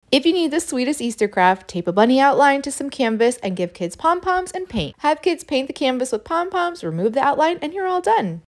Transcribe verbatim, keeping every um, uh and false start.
If you need the sweetest Easter craft, tape a bunny outline to some canvas and give kids pom-poms and paint. Have kids paint the canvas with pom-poms, remove the outline, and you're all done.